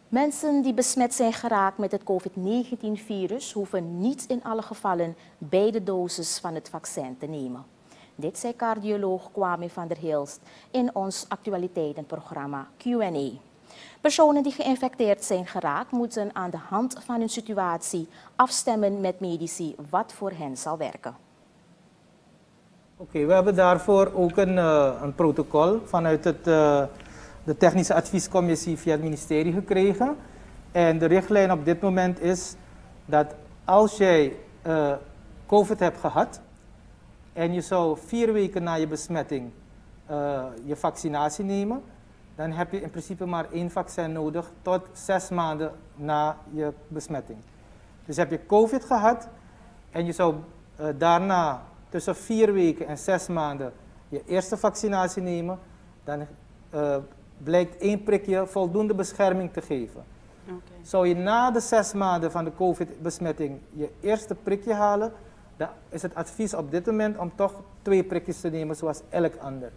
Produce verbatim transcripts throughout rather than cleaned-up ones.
Mensen die besmet zijn geraakt met het COVID negentien virus hoeven niet in alle gevallen beide doses van het vaccin te nemen. Dit zei cardioloog Kwame van der Hilst in ons actualiteitenprogramma Q en A. Personen die geïnfecteerd zijn geraakt moeten aan de hand van hun situatie afstemmen met medici wat voor hen zal werken. Oké, okay, we hebben daarvoor ook een, uh, een protocol vanuit het, uh, de Technische Adviescommissie via het ministerie gekregen. En de richtlijn op dit moment is dat als jij uh, COVID hebt gehad en je zou vier weken na je besmetting uh, je vaccinatie nemen, dan heb je in principe maar één vaccin nodig tot zes maanden na je besmetting. Dus heb je COVID gehad en je zou uh, daarna tussen vier weken en zes maanden je eerste vaccinatie nemen, dan uh, blijkt één prikje voldoende bescherming te geven. Okay. Zou je na de zes maanden van de COVID-besmetting je eerste prikje halen, dan is het advies op dit moment om toch twee prikjes te nemen zoals elk ander.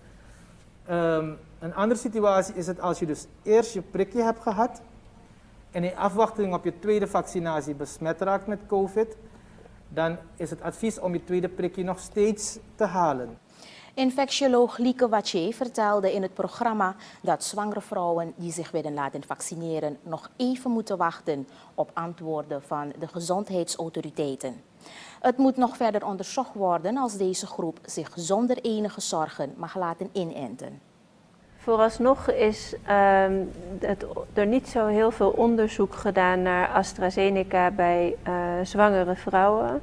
Um, een andere situatie is het als je dus eerst je prikje hebt gehad en in afwachting op je tweede vaccinatie besmet raakt met COVID, dan is het advies om je tweede prikje nog steeds te halen. Infectioloog Lieke Watje vertelde in het programma dat zwangere vrouwen die zich willen laten vaccineren nog even moeten wachten op antwoorden van de gezondheidsautoriteiten. Het moet nog verder onderzocht worden als deze groep zich zonder enige zorgen mag laten inenten. Vooralsnog is um, het, er niet zo heel veel onderzoek gedaan naar AstraZeneca bij uh, zwangere vrouwen.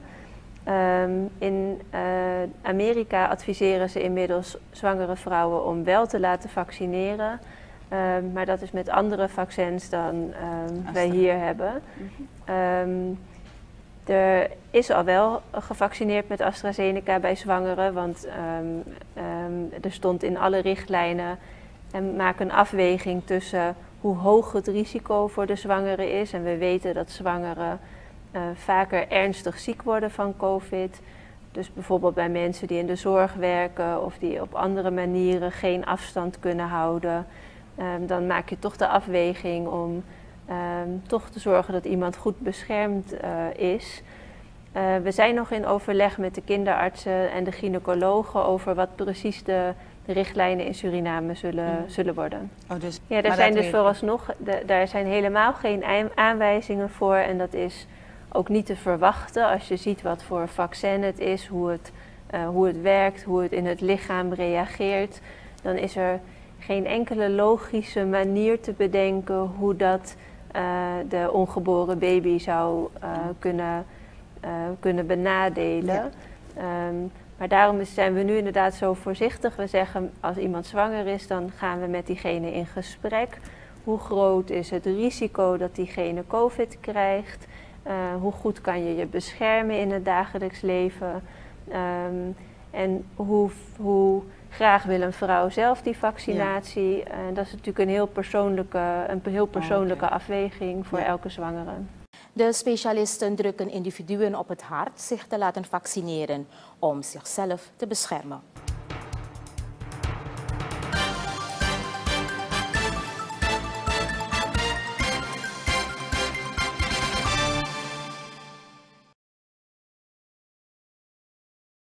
Um, in uh, Amerika adviseren ze inmiddels zwangere vrouwen om wel te laten vaccineren. Um, maar dat is met andere vaccins dan um, wij hier hebben. Um, er is al wel gevaccineerd met AstraZeneca bij zwangeren, want um, um, er stond in alle richtlijnen en maak een afweging tussen hoe hoog het risico voor de zwangere is. En we weten dat zwangeren uh, vaker ernstig ziek worden van COVID. Dus bijvoorbeeld bij mensen die in de zorg werken of die op andere manieren geen afstand kunnen houden. Um, dan maak je toch de afweging om um, toch te zorgen dat iemand goed beschermd uh, is. Uh, we zijn nog in overleg met de kinderartsen en de gynaecologen over wat precies de de richtlijnen in Suriname zullen, mm. zullen worden. Oh, dus, ja, er zijn dus vooralsnog, de, daar zijn helemaal geen aanwijzingen voor en dat is ook niet te verwachten als je ziet wat voor vaccin het is, hoe het, uh, hoe het werkt, hoe het in het lichaam reageert. Dan is er geen enkele logische manier te bedenken hoe dat uh, de ongeboren baby zou uh, kunnen, uh, kunnen benadelen. Ja. Um, Maar daarom zijn we nu inderdaad zo voorzichtig. We zeggen als iemand zwanger is, dan gaan we met diegene in gesprek. Hoe groot is het risico dat diegene COVID krijgt? Uh, hoe goed kan je je beschermen in het dagelijks leven? Um, en hoe, hoe graag wil een vrouw zelf die vaccinatie? Ja. Uh, dat is natuurlijk een heel persoonlijke, een heel persoonlijke oh, okay. afweging voor ja. elke zwangere. De specialisten drukken individuen op het hart zich te laten vaccineren om zichzelf te beschermen.